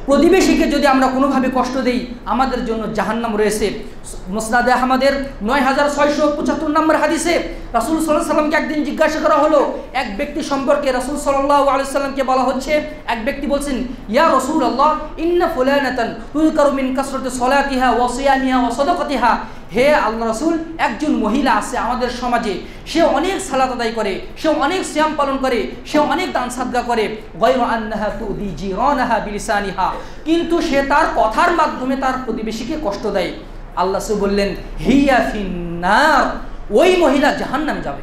প্রতিবেশীকে যদি আমরা কোনোভাবে কষ্ট দেই আমাদের জন্য জাহান্নাম রয়েছে। মুসনাদে আহমদের 9675 নম্বর হাদিসে রাসূল সাল্লাল্লাহু আলাইহি সাল্লামকে একদিন জিজ্ঞাসা করা হলো এক ব্যক্তি সম্পর্কে। রাসূল সাল্লাল্লাহু আলাইহি সাল্লামকে বলা হচ্ছে, এক ব্যক্তি বলছেন, ইয়া রাসূলুল্লাহ ইন্না ফুলানাতান তুযকারু মিন কাসরাতি সালাতিহা ওয়া সিয়ামিহা ওয়া সাদাকাতিহা। হে আল্লাহ রাসূল, একজন মহিলা আছে আমাদের সমাজে, সে অনেক সালাত আদায় করে, সে অনেক সিয়াম পালন করে, সে অনেক দান সাদকা করে, গায়রু আন্নাহা তুদি জিরানাহা বিলিসানিহা, কিন্তু সে তার কথার মাধ্যমে তার প্রতিবেশীকে কষ্ট দেয়। আল্লাহ রাসূল বললেন, হিয়া ফিন্নার, ওই মহিলা জাহান্নামে যাবে।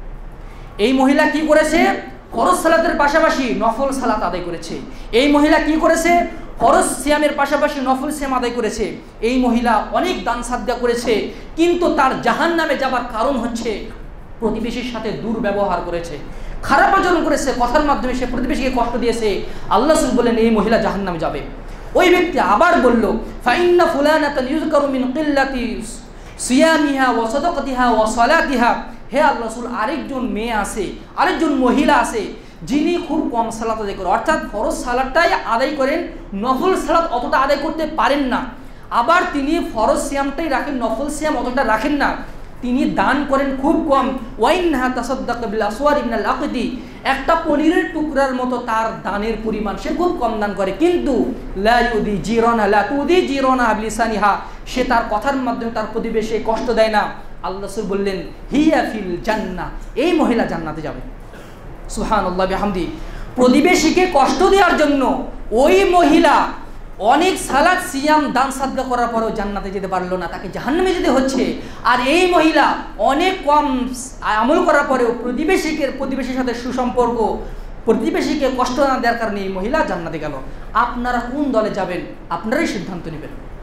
এই মহিলা কি করেছে? ফরজ সালাতের পাশাপাশি নফল সালাত আদায় করেছে। এই মহিলা কি করেছে? ফরজ সিয়ামের পাশাপাশি নফল সিয়াম আদায় করেছে। এই মহিলা অনেক দান সাদকা করেছে, কিন্তু তার জাহান্নামে যাবার কারণ হচ্ছে প্রতিবেশীর সাথে দুর্ব্যবহার করেছে, খারাপ আচরণ করেছে, কথার মাধ্যমে সে প্রতিবেশীকে কষ্ট দিয়েছে। আল্লাহ রাসূল বললেন এই মহিলা জাহান্নামে যাবে। ওই ব্যক্তি আবার বলল, ফাইন্না ফুলানাতান ইউযকারু মিন কিল্লাতি সিয়ামিহা ওয়া সাদাকাতিহা ওয়া সালাতিহা। হে আল্লাহ রাসূল, আরেকজন মেয়ে আছে, আরেকজন মহিলা আছে যিনি খুব কম সালাত আদায় করেন, অর্থাৎ ফরজ সালাতটাই আদায় করেন, নফল সালাত অতটা আদায় করতে পারেন না। আবার তিনি ফরজ সিয়ামটাই রাখেন, নফল সিয়াম অতটা রাখেন না। তিনি দান করেন খুব কম। ওয়াইনহা তাসাদ্দাকা বিল আসওয়ারি মিনাল আকদি, একটা পনিরের টুকরার মতো তার দানের পরিমাণ, সে খুব কম দান করে। কিন্তু লা ইউদি জিরানা লা তুদি জিরানা বিলিসানিহা, সে তার কথার মাধ্যমে তার প্রতিবেশীকে কষ্ট দেয় না। আল্লাহ রাসূল বললেন হিয়া ফিল জান্নাহ, এই মহিলা জান্নাতে যাবে। সুবহানাল্লাহ বিহামদি। প্রতিবেশীকে কষ্ট দেওয়ার জন্য ওই মহিলা অনেক সালাত সিয়াম দান সাদকা করার পরেও জান্নাতে যেতে পারলো না, তাকে জাহান্নামে যেতে হচ্ছে। আর এই মহিলা অনেক কম আমল করার পরেও প্রতিবেশীর সাথে সুসম্পর্ক, প্রতিবেশীকে কষ্ট না দেওয়ার কারণে এই মহিলা জান্নাতে গেল। আপনারা কোন দলে যাবেন আপনারাই সিদ্ধান্ত নেবেন।